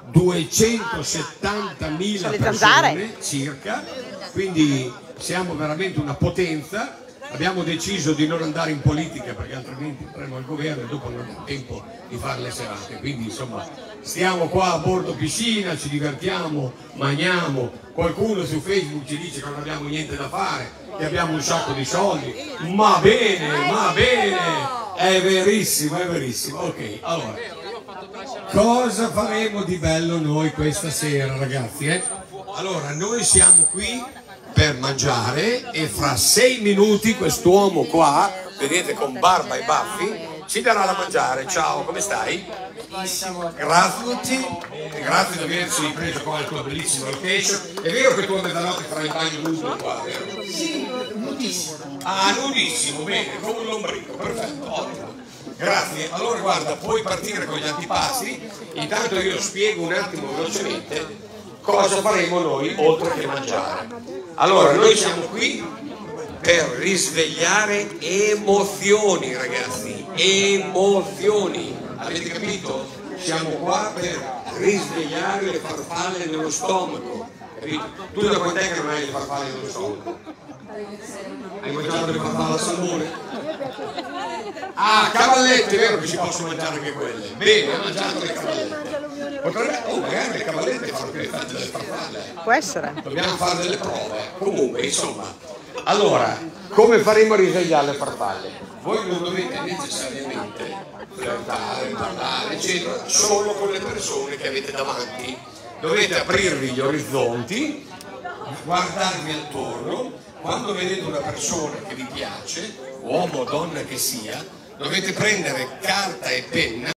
270.000 persone circa, quindi siamo veramente una potenza. Abbiamo deciso di non andare in politica perché altrimenti andremo al governo e dopo non abbiamo tempo di fare le serate, quindi insomma stiamo qua a bordo piscina, ci divertiamo, mangiamo, qualcuno su Facebook ci dice che non abbiamo niente da fare, che abbiamo un sacco di soldi, ma bene, è verissimo, ok, allora, cosa faremo di bello noi questa sera ragazzi? Allora, noi siamo qui per mangiare e fra 6 minuti quest'uomo qua, vedete con barba e baffi, ci darà da mangiare. Ciao, come stai? Benissimo. Grazie a tutti, grazie di averci preso qua il tuo bellissimo location. È vero che tu a mezzanotte farai il bagno nudo qua, vero? Sì, nudissimo. Ah, nudissimo, bene, come un lombrico, perfetto, ottimo. Grazie, allora guarda, puoi partire con gli antipasti, intanto io spiego un attimo velocemente cosa faremo noi oltre che mangiare. Allora, noi siamo qui per risvegliare emozioni, ragazzi, emozioni, avete capito? Siamo qua per risvegliare le farfalle nello stomaco, capito? Tu da quant'è che non hai le farfalle nello stomaco? Hai mangiato le farfalle al salmone? Ah, cavallette, è vero che si possono mangiare anche quelle. Bene, hai mangiato le cavallette. Potrebbe, magari le cavallette fanno più effetto delle farfalle. Può essere. Dobbiamo fare delle prove. Comunque, insomma. Allora, come faremo a risvegliare le farfalle? Voi non dovete necessariamente flirtare, parlare, eccetera, solo con le persone che avete davanti. Dovete aprirvi gli orizzonti, guardarvi attorno. Quando vedete una persona che vi piace, uomo o donna che sia, dovete prendere carta e penna